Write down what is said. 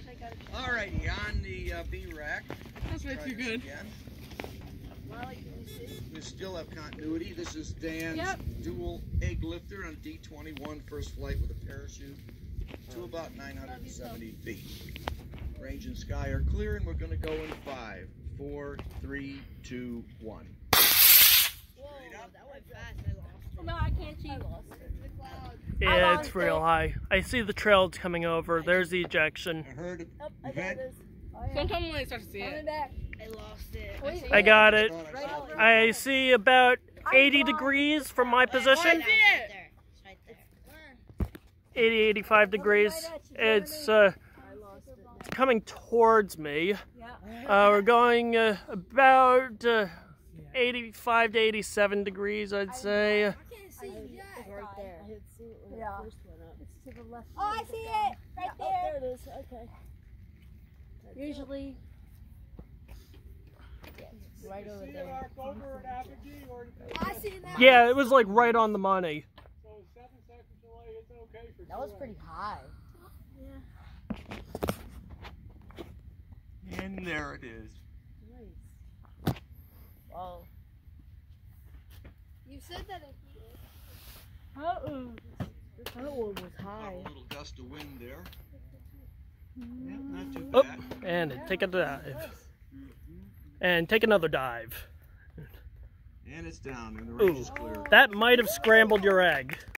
Alrighty, on the B rack. That's way too good. We still have continuity. This is Dan's dual egg lifter on D21 first flight with a parachute to about 970 feet. Range and sky are clear, and we're going to go in 5, 4, 3, 2, 1. Whoa, that went fast. I lost it. Oh, no, I can't see. I lost it. In the cloud. Yeah, it's real high. I see the trails coming over. There's the ejection. I heard I got this. Sometime when I start to see Coming it. back. I lost it. Wait, I got it. Right over. I see about 80 degrees from my position. It's right there. 80, 85 degrees. It's coming towards me. We're going about 85 to 87 degrees, I'd say. I can't see it yet. It's right there. I didn't see it when it first went up. It's to the left. Oh, I see it! Right there. Oh, there it is. Okay. Usually. Right over there. I see it now. Yeah, it was like right on the money. So 7 seconds delay, it's okay for That was pretty high. And there it is. Nice. Wow. You said that it That one was high. A little gust of wind there. Yeah, not too Oh, bad. and take a dive. And take another dive. And it's down, and the range Ooh, is clear. that might have scrambled your egg.